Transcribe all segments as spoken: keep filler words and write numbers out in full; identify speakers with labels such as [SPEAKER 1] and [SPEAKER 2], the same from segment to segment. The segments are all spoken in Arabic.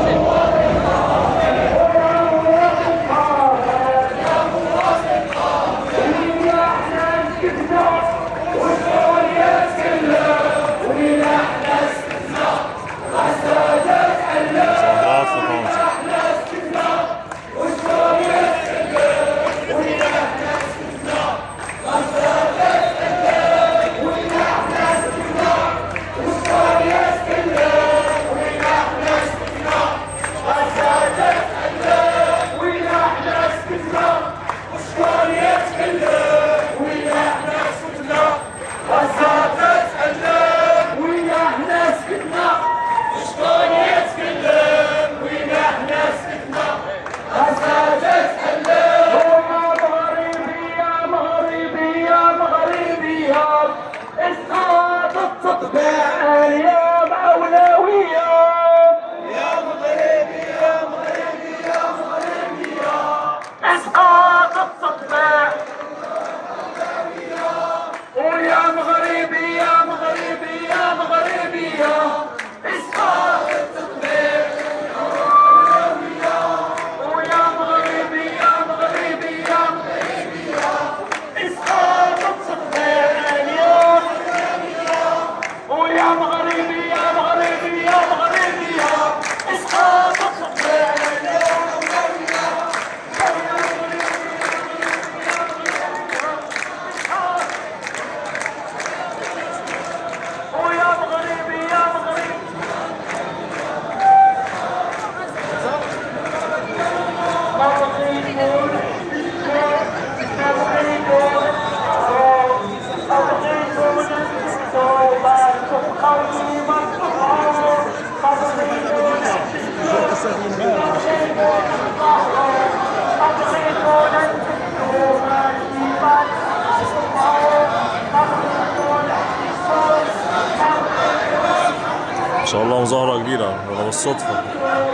[SPEAKER 1] ما شاء الله مظاهرة كبيرة ولا بالصدفة.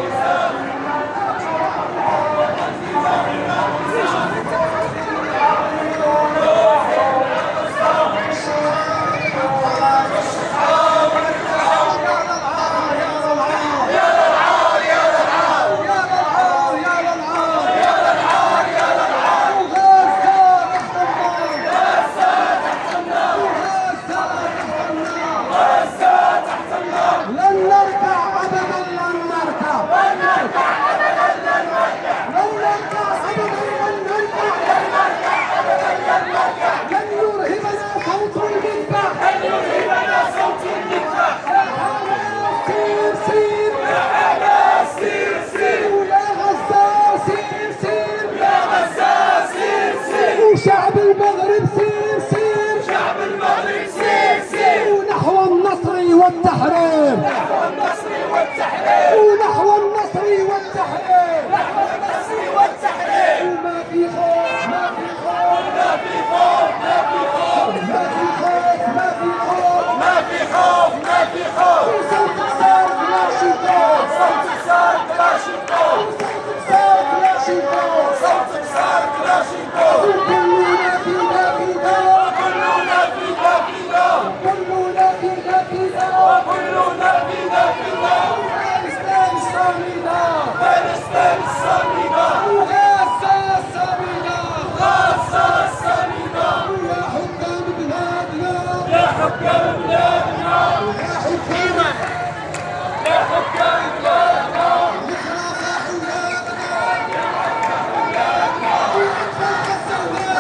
[SPEAKER 2] شعب المغرب سير سير،
[SPEAKER 3] شعب المغرب سير سير،
[SPEAKER 2] ونحو النصر والتحرير،
[SPEAKER 3] نحو النصر والتحرير،
[SPEAKER 2] ونحو النصر والتحرير،
[SPEAKER 3] نحو النصر والتحرير.
[SPEAKER 2] وما في خوف ما في خوف
[SPEAKER 3] ما في خوف ما في خوف
[SPEAKER 2] ما في خوف ما في خوف
[SPEAKER 3] ما في خوف ما في خوف.
[SPEAKER 2] صوت صار كلاشينكوف،
[SPEAKER 3] صوت صار كلاشينكوف،
[SPEAKER 2] صوت صار كلاشينكوف،
[SPEAKER 3] صوت صار كلاشينكوف.
[SPEAKER 2] كلنا فينا فينا،
[SPEAKER 3] كلنا فينا فينا،
[SPEAKER 2] كلنا فينا فينا،
[SPEAKER 3] كلنا فينا فينا.
[SPEAKER 2] فلسطين الصامدة،
[SPEAKER 3] فلسطين الصامدة،
[SPEAKER 2] وغزة الصامدة،
[SPEAKER 3] غزة الصامدة.
[SPEAKER 2] يا حكام بلادنا،
[SPEAKER 3] يا حكام بلادنا،
[SPEAKER 2] يا حكام
[SPEAKER 3] يا حكام بلادنا،
[SPEAKER 2] نحرق حياتنا، ونحرق حياتنا،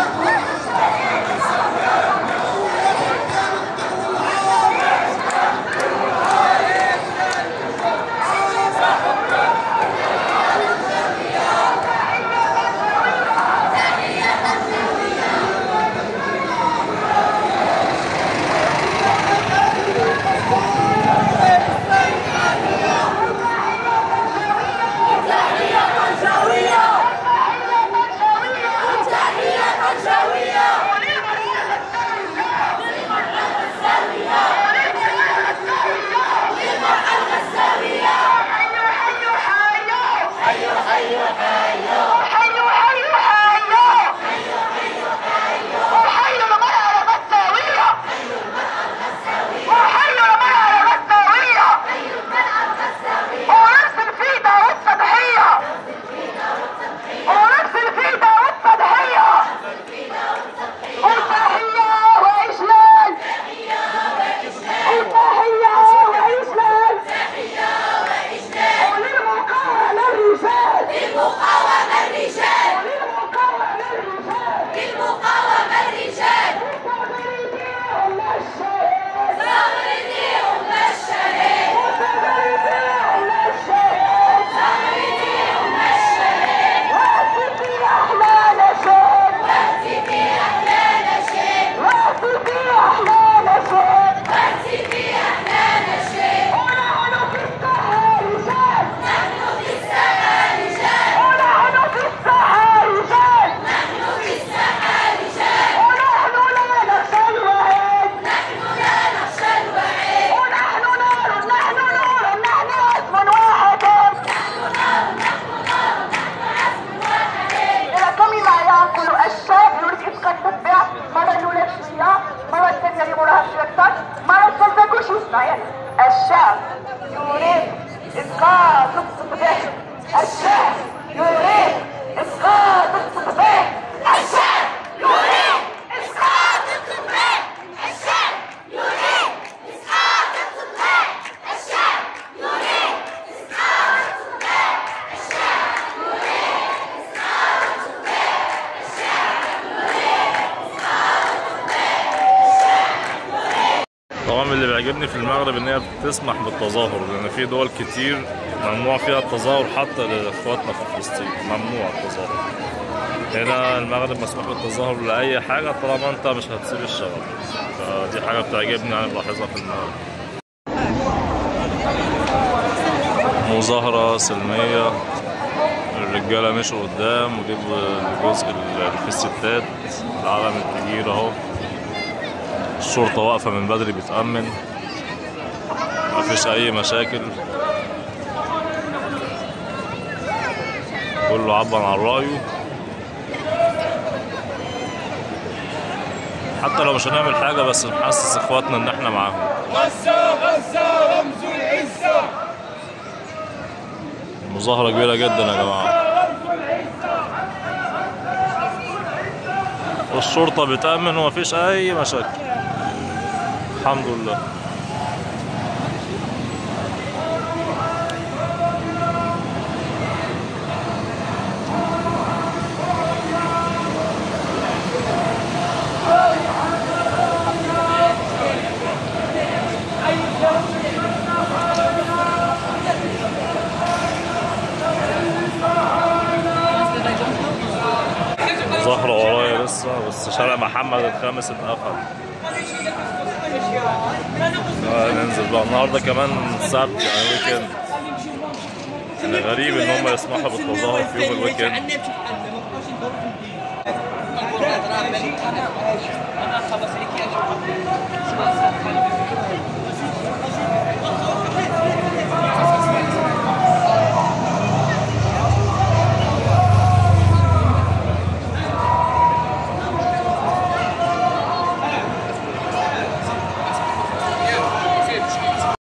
[SPEAKER 4] تقصد به. الشعب يريد إسقاط التطبيق. الشعب يريد إسقاط التطبيق. الشعب يريد إسقاط التطبيق. الشعب يريد إسقاط التطبيق. الشعب يريد إسقاط التطبيق. الشعب يريد إسقاط التطبيق.
[SPEAKER 1] طبعا اللي بيعجبني في المغرب ان هي بتسمح بالتظاهر، لان في دول كتير ممنوع فيها التظاهر حتى لاخواتنا في فلسطين، ممنوع التظاهر. هنا المغرب مسموح بالتظاهر لاي حاجه طالما انت مش هتسيب الشغل، فدي حاجه بتعجبني يعني بلاحظها في المغرب. مظاهره سلميه، الرجاله مشوا قدام ودي الجزء اللي في الستات، العلم الكبير اهو. الشرطة واقفة من بدري بتأمن، مفيش أي مشاكل، كله عبر عن رأيه. حتى لو مش هنعمل حاجة بس نحسس إخواتنا إن إحنا معاهم.
[SPEAKER 3] غزة غزة رمز العزة.
[SPEAKER 1] المظاهرة كبيرة جدا يا جماعة، والشرطة بتأمن ومفيش أي مشاكل، الحمد لله. مظاهرة ورايا لسه، بس شارع محمد الخامس اتقفل. آه ننزل بقى النهارده كمان سبت يعني ويكند. يعني غريب ان هم يسمحوا بالتظاهر في يوم الويكند.
[SPEAKER 5] انا خلص لك يا